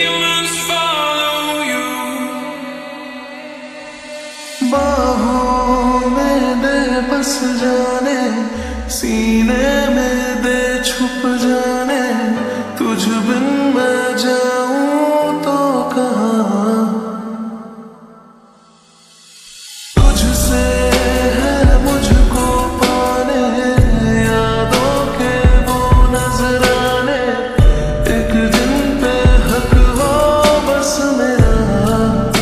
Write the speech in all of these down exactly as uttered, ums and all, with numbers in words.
demons follow you. बाहों में दे बस जाने, सीने में दे छुप जाने, तुझ बिन मैं जाऊं तो कहाँ। तुझसे है मुझको पाने, यादों के वो नजराने, एक दिन पे हक हो बस मेरा।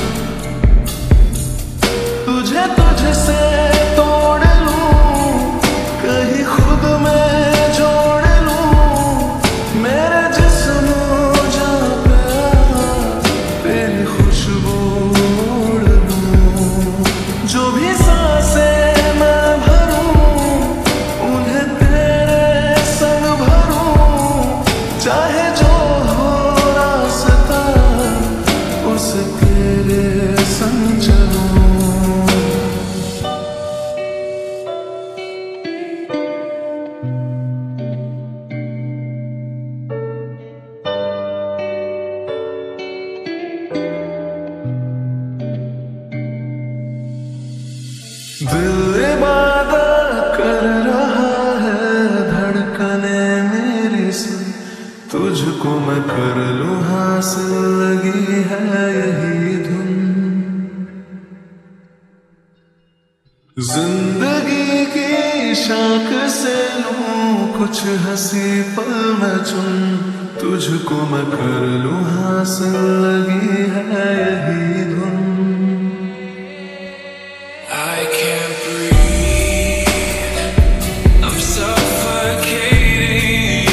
तुझे तुझसे तोड़ लूं, कहीं खुद में जोड़ लूं, मेरे जिस्म जा पे तेरी खुशबू ओढ़ लूं। जो भी सांसें मैं भरूं, उन्हें तेरे संग भरूं, चाहे जो हो रास्ता उस तेरे संग चलूं। दिल इबादत कर रहा है, धड़कने मेरी सुन, तुझको मैं कर लूं हासिल, लगी है यही धुन। जिंदगी की शाख से लूं कुछ हंसी पल मैं चुन, तुझको मैं कर लूं हासिल, लगी है यही धुन। I can't breathe, I'm suffocating.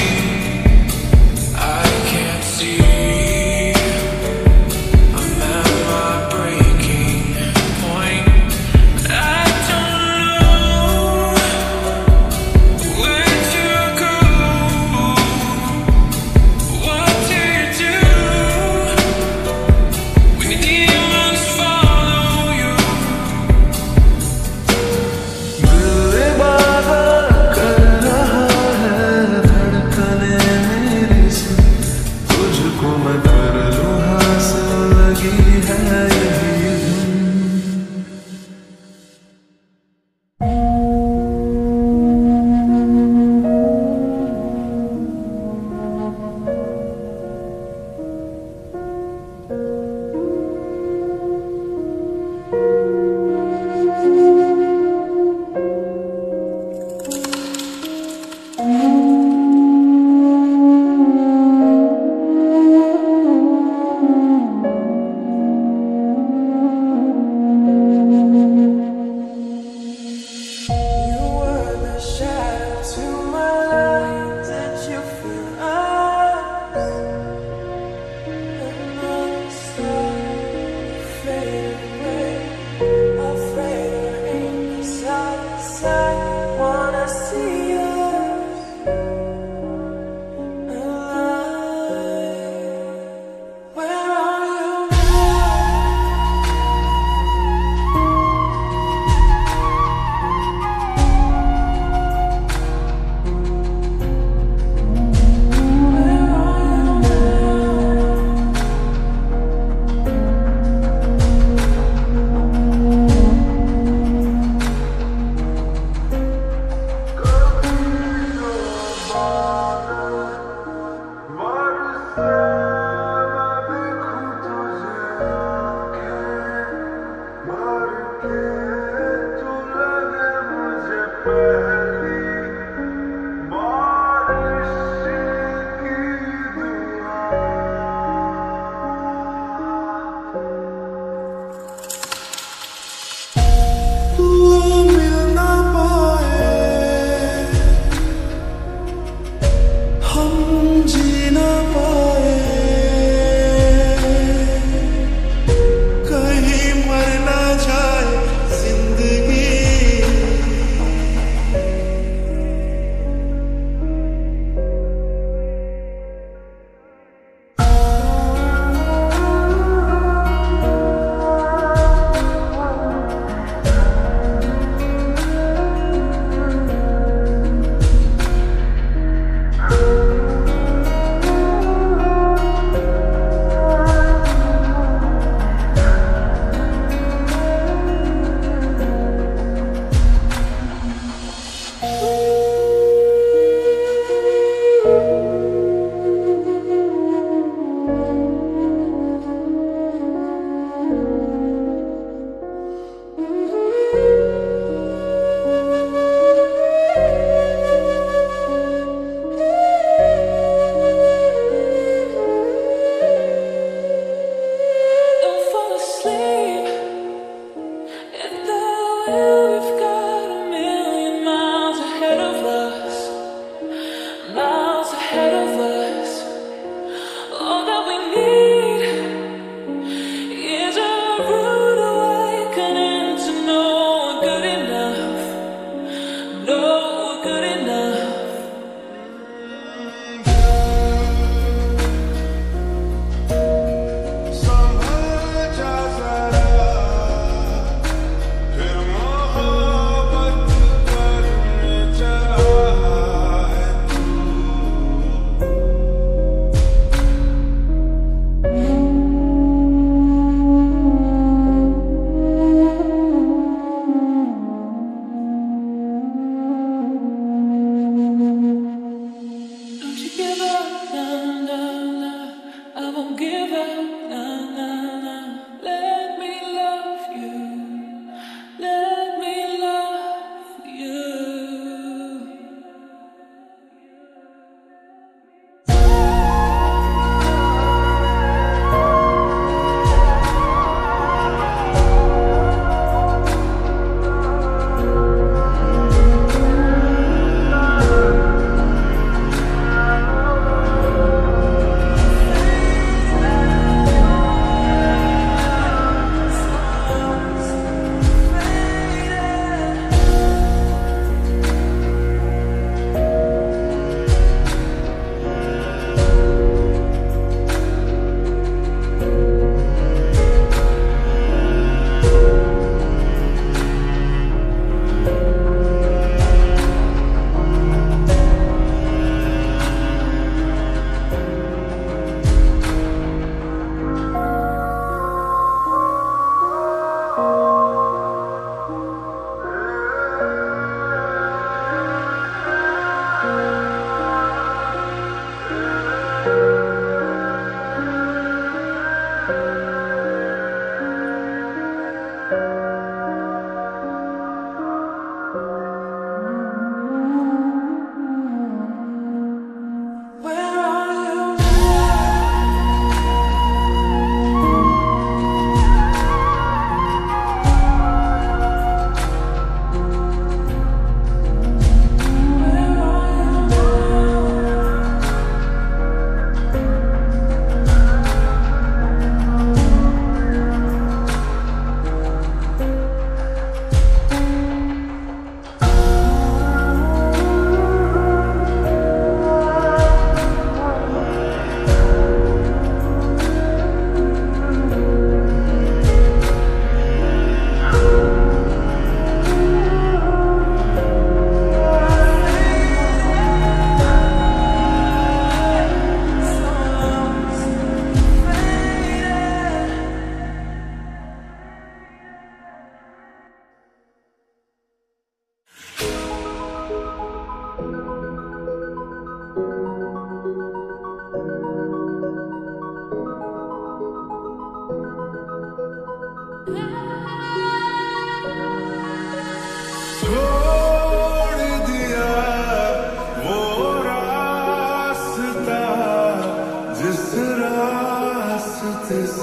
I can't see, I'm at my breaking point. I don't know where to go, what to do.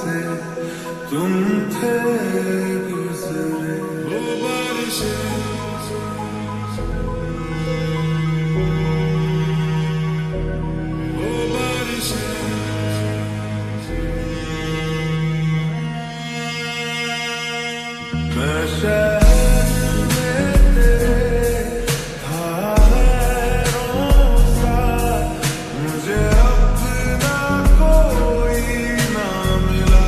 से तुम थे गुजरे। वो बारिशें वो बारिशें मैं शहर में तेरे था हैरों सा, मुझे अपना कोई ना मिला।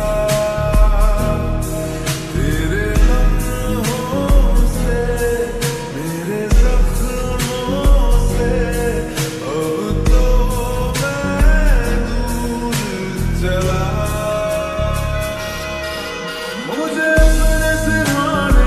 तेरे लम्हों से मेरे जख्मों से अब तो मैं दूर चला। मुझे अपने सिरहाने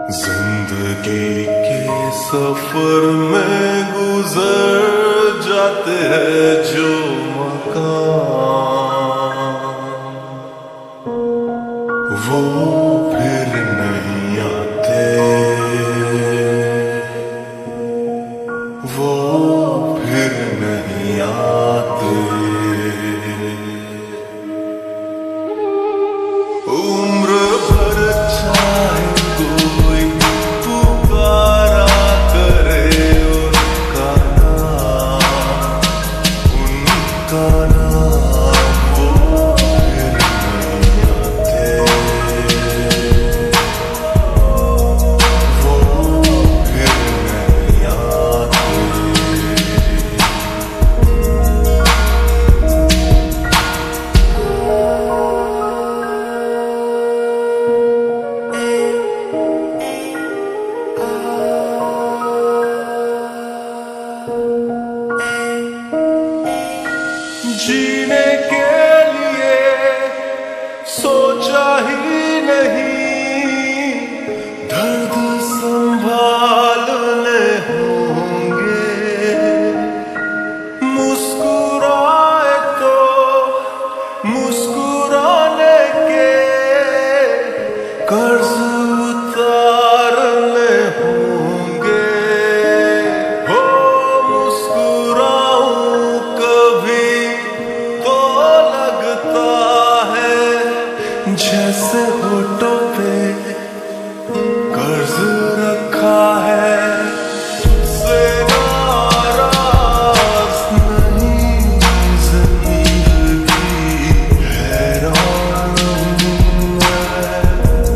जिंदगी के सफर में गुजर जाते हैं जो मकाम, वो फिर नहीं आते, वो फिर नहीं आते। उम्र भर चाहे कोई पुकारा करे उनका नाम, उनका नाम, वो फिर नहीं आते, वो फिर नहीं आते। जीने के लिए सोचा ही नहीं, दर्द संभालने होंगे, मुस्कुराए तो मुस्कुराने के कर्ज उतारने होंगे। हो मुस्कुराऊं कभी तो लगता है जैसे होठों पे कर्ज रखा है, तुझसे नाराज नहीं जिंदगी, हैरान हूँ मैं,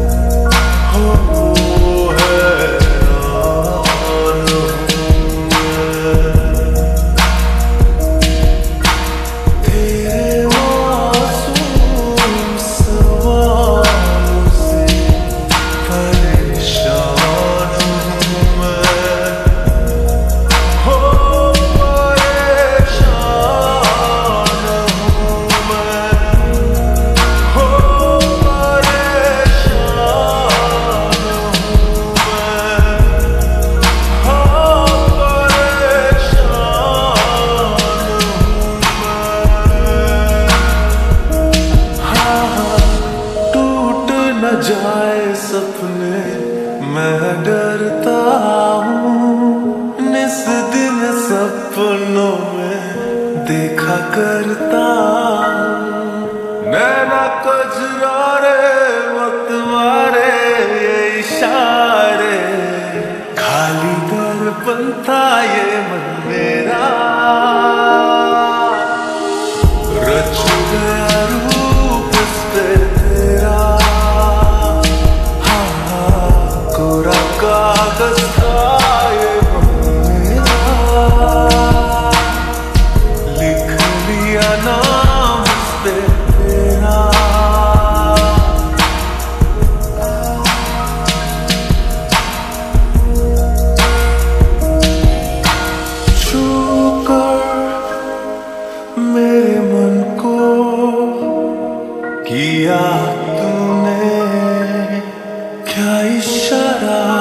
हो हैरान हूँ मैं। तेरे मासूम सवालों से परेशान हूँ मैं, हो परेशान हूँ मैं, हो परेशान हूँ मैं, हाँ परेशान हूँ मैं। टूट न जाए सपने मैं डरता हूँ, निस दिन सपनों में देखा करता हूँ, नैना कजरारे मतवारे ये इशारे, खाली दर्पण था ये मन मेरा, रच गया रूप इस पे तेरा, हाँ कोरा कागज था ये मन मेरा, लिख लिया नाम इस पे तेरा। छू कर मेरे मन को किया तूने क्या इशारा,